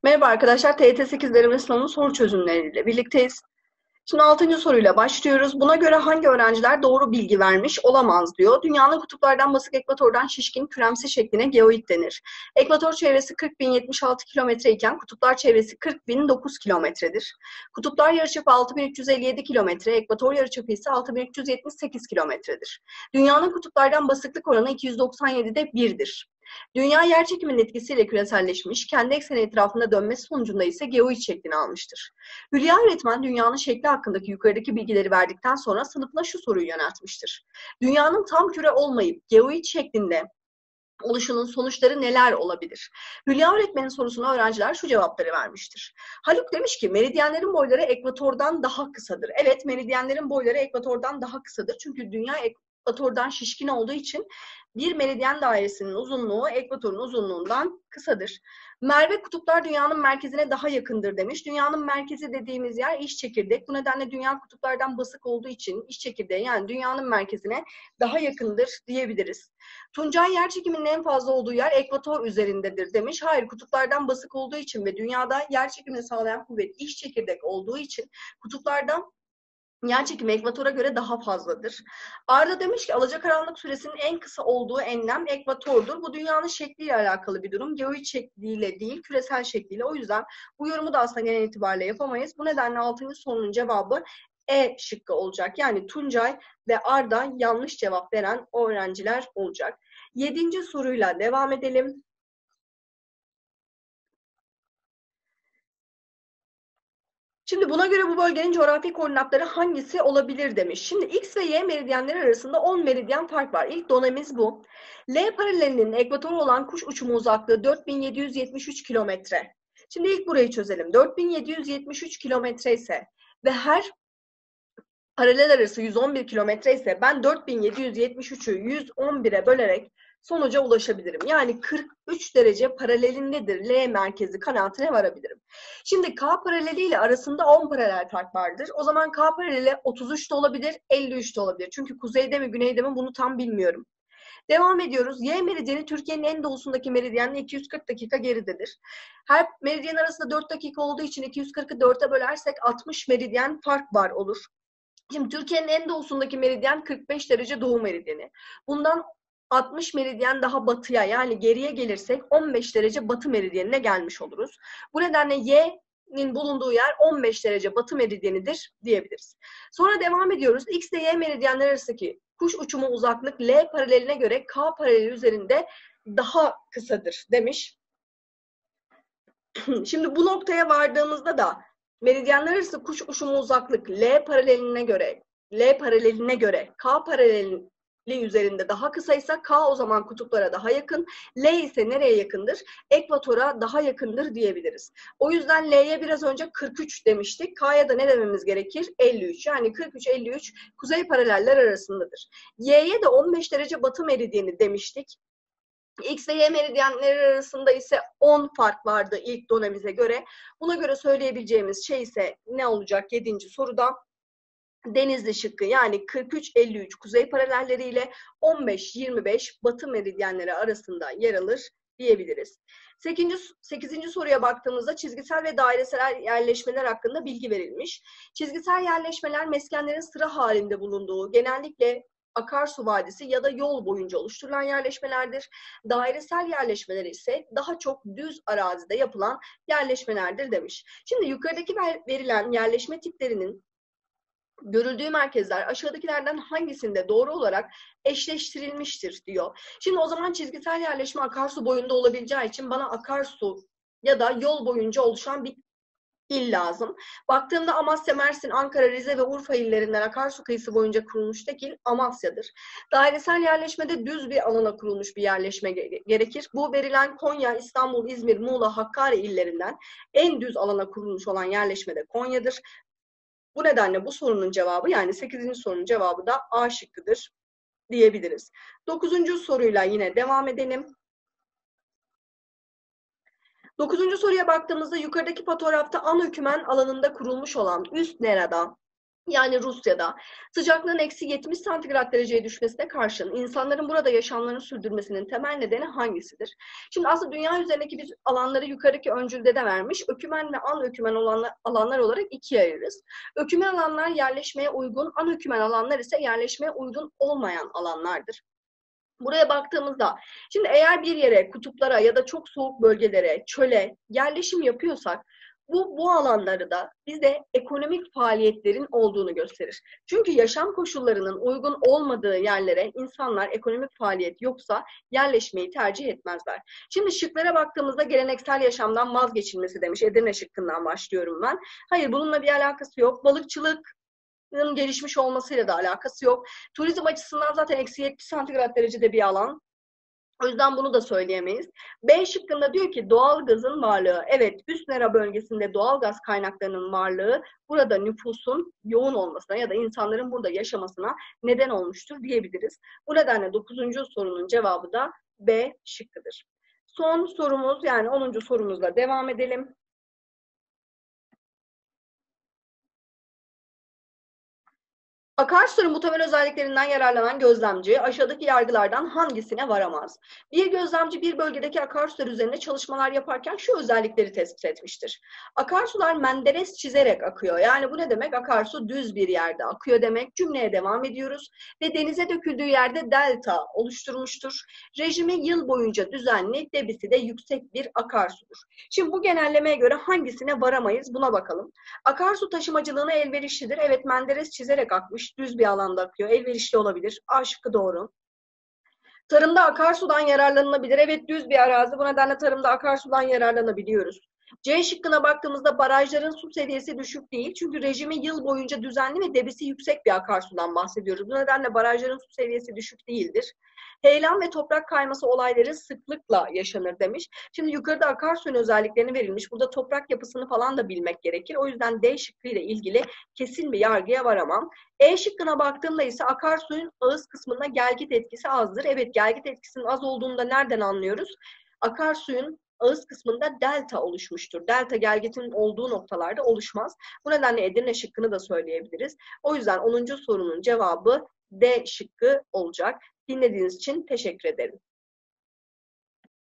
Merhaba arkadaşlar, TYT 8 deneme sınavının soru çözümleriyle birlikteyiz. Şimdi 6. soruyla başlıyoruz. Buna göre hangi öğrenciler doğru bilgi vermiş olamaz diyor. Dünyanın kutuplardan basık, ekvatordan şişkin, küremsi şekline geoid denir. Ekvator çevresi 40.076 kilometre iken kutuplar çevresi 40.009 kilometredir. Kutuplar yarıçapı 6.357 kilometre, ekvator yarıçapı ise 6.378 kilometredir. Dünyanın kutuplardan basıklık oranı 297'de 1'dir. Dünya yerçekiminin etkisiyle küreselleşmiş, kendi ekseni etrafında dönmesi sonucunda ise geoid şeklini almıştır. Hülya öğretmen dünyanın şekli hakkındaki yukarıdaki bilgileri verdikten sonra sınıfına şu soruyu yöneltmiştir. Dünyanın tam küre olmayıp geoid şeklinde oluşunun sonuçları neler olabilir? Hülya öğretmenin sorusuna öğrenciler şu cevapları vermiştir. Haluk demiş ki meridyenlerin boyları ekvatordan daha kısadır. Evet, meridyenlerin boyları ekvatordan daha kısadır. Çünkü dünya ekvatordan şişkin olduğu için bir meridyen dairesinin uzunluğu ekvatorun uzunluğundan kısadır. Merve kutuplar dünyanın merkezine daha yakındır demiş. Dünyanın merkezi dediğimiz yer iç çekirdek. Bu nedenle dünya kutuplardan basık olduğu için iç çekirdeği yani dünyanın merkezine daha yakındır diyebiliriz. Tuncay yerçekiminin en fazla olduğu yer ekvator üzerindedir demiş. Hayır, kutuplardan basık olduğu için ve dünyada yerçekimini sağlayan kuvvet iç çekirdek olduğu için kutuplardan yerçekimi ekvatora göre daha fazladır. Arda demiş ki alacakaranlık süresinin en kısa olduğu enlem ekvatordur. Bu dünyanın şekliyle alakalı bir durum. Geoid şekliyle değil, küresel şekliyle. O yüzden bu yorumu da aslında genel itibariyle yapamayız. Bu nedenle 6. sorunun cevabı E şıkkı olacak. Yani Tuncay ve Arda yanlış cevap veren öğrenciler olacak. 7. soruyla devam edelim. Şimdi buna göre bu bölgenin coğrafi koordinatları hangisi olabilir demiş. Şimdi X ve Y meridyenleri arasında 10 meridyen fark var. İlk dönemimiz bu. L paralelinin ekvatora olan kuş uçumu uzaklığı 4773 kilometre. Şimdi ilk burayı çözelim. 4773 kilometre ise ve her paralel arası 111 kilometre ise ben 4773'ü 111'e bölerek sonuca ulaşabilirim. Yani 43 derece paralelindedir L merkezi kanaatine varabilirim. Şimdi K paraleliyle arasında 10 paralel fark vardır. O zaman K paraleli 33 de olabilir, 53 de olabilir. Çünkü kuzeyde mi güneyde mi bunu tam bilmiyorum. Devam ediyoruz. Y meridyeni Türkiye'nin en doğusundaki meridyenle 240 dakika geridedir. Her meridyen arasında 4 dakika olduğu için 240'ı 4'e bölersek 60 meridyen fark var olur. Şimdi Türkiye'nin en doğusundaki meridyen 45 derece doğu meridyeni. Bundan 60 meridyen daha batıya yani geriye gelirsek 15 derece batı meridyenine gelmiş oluruz. Bu nedenle Y'nin bulunduğu yer 15 derece batı meridyenidir diyebiliriz. Sonra devam ediyoruz. X ile Y meridyenler arasındaki kuş uçumu uzaklık L paraleline göre K paraleli üzerinde daha kısadır demiş. Şimdi bu noktaya vardığımızda da meridyenler arası kuş uçumu uzaklık L paraleline göre K paraleli üzerinde daha kısaysa K o zaman kutuplara daha yakın. L ise nereye yakındır? Ekvatora daha yakındır diyebiliriz. O yüzden L'ye biraz önce 43 demiştik. K'ya da ne dememiz gerekir? 53. Yani 43-53 kuzey paraleller arasındadır. Y'ye de 15 derece batı meridyeni demiştik. X ve Y meridyenleri arasında ise 10 fark vardı ilk dönemimize göre. Buna göre söyleyebileceğimiz şey ise ne olacak 7. soruda? Denizli şıkkı yani 43-53 kuzey paralelleriyle 15-25 batı meridyenleri arasında yer alır diyebiliriz. 8. soruya baktığımızda çizgisel ve dairesel yerleşmeler hakkında bilgi verilmiş. Çizgisel yerleşmeler meskenlerin sıra halinde bulunduğu, genellikle akarsu vadisi ya da yol boyunca oluşturulan yerleşmelerdir. Dairesel yerleşmeler ise daha çok düz arazide yapılan yerleşmelerdir demiş. Şimdi yukarıdaki verilen yerleşme tiplerinin görüldüğü merkezler aşağıdakilerden hangisinde doğru olarak eşleştirilmiştir diyor. Şimdi o zaman çizgisel yerleşme akarsu boyunda olabileceği için bana akarsu ya da yol boyunca oluşan bir il lazım. Baktığımda Amasya, Mersin, Ankara, Rize ve Urfa illerinden akarsu kıyısı boyunca kurulmuş tek il Amasya'dır. Dairesel yerleşmede düz bir alana kurulmuş bir yerleşme gerekir. Bu verilen Konya, İstanbul, İzmir, Muğla, Hakkari illerinden en düz alana kurulmuş olan yerleşme de Konya'dır. Bu nedenle bu sorunun cevabı yani 8. sorunun cevabı da A şıkkıdır diyebiliriz. 9. soruyla yine devam edelim. 9. soruya baktığımızda yukarıdaki fotoğrafta Anökümen alanında kurulmuş olan üst nerada yani Rusya'da sıcaklığın eksi 70 santigrat dereceye düşmesine karşın insanların burada yaşamlarını sürdürmesinin temel nedeni hangisidir? Şimdi aslında dünya üzerindeki biz alanları yukarıki öncülde de vermiş. Ökümen ve anökümen alanlar olarak ikiye ayırırız. Ökümen alanlar yerleşmeye uygun, anökümen alanlar ise yerleşmeye uygun olmayan alanlardır. Buraya baktığımızda, şimdi eğer bir yere, kutuplara ya da çok soğuk bölgelere, çöle yerleşim yapıyorsak, bu alanları da bize ekonomik faaliyetlerin olduğunu gösterir. Çünkü yaşam koşullarının uygun olmadığı yerlere insanlar ekonomik faaliyet yoksa yerleşmeyi tercih etmezler. Şimdi şıklara baktığımızda geleneksel yaşamdan vazgeçilmesi demiş. Edirne şıkkından başlıyorum ben. Hayır, bununla bir alakası yok. Balıkçılık gelişmiş olmasıyla da alakası yok. Turizm açısından zaten eksi 70 santigrat derecede bir alan. O yüzden bunu da söyleyemeyiz. B şıkkında diyor ki doğal gazın varlığı. Evet, üst Nera bölgesinde doğal gaz kaynaklarının varlığı burada nüfusun yoğun olmasına ya da insanların burada yaşamasına neden olmuştur diyebiliriz. Bu nedenle 9. sorunun cevabı da B şıkkıdır. Son sorumuz, yani 10. sorumuzla devam edelim. Akarsuların bu temel özelliklerinden yararlanan gözlemci aşağıdaki yargılardan hangisine varamaz? Bir gözlemci bir bölgedeki akarsular üzerinde çalışmalar yaparken şu özellikleri tespit etmiştir. Akarsular menderes çizerek akıyor. Yani bu ne demek? Akarsu düz bir yerde akıyor demek. Cümleye devam ediyoruz. Ve denize döküldüğü yerde delta oluşturmuştur. Rejimi yıl boyunca düzenli, debisi de yüksek bir akarsudur. Şimdi bu genellemeye göre hangisine varamayız? Buna bakalım. Akarsu taşımacılığına elverişlidir. Evet, menderes çizerek akmış. Düz bir alanda akıyor. Elverişli olabilir. A şıkkı doğru. Tarımda akarsudan yararlanılabilir. Evet, düz bir arazi. Bu nedenle tarımda akarsudan yararlanabiliyoruz. C şıkkına baktığımızda barajların su seviyesi düşük değil. Çünkü rejimi yıl boyunca düzenli ve debisi yüksek bir akarsudan bahsediyoruz. Bu nedenle barajların su seviyesi düşük değildir. Heyelan ve toprak kayması olayları sıklıkla yaşanır demiş. Şimdi yukarıda akarsuyun özelliklerini verilmiş. Burada toprak yapısını falan da bilmek gerekir. O yüzden D şıkkıyla ilgili kesin bir yargıya varamam. E şıkkına baktığımda ise akarsuyun ağız kısmında gelgit etkisi azdır. Evet, gelgit etkisinin az olduğunu da nereden anlıyoruz? Akarsuyun ağız kısmında delta oluşmuştur. Delta gelgitinin olduğu noktalarda oluşmaz. Bu nedenle Edirne şıkkını da söyleyebiliriz. O yüzden 10. sorunun cevabı D şıkkı olacak. Dinlediğiniz için teşekkür ederim.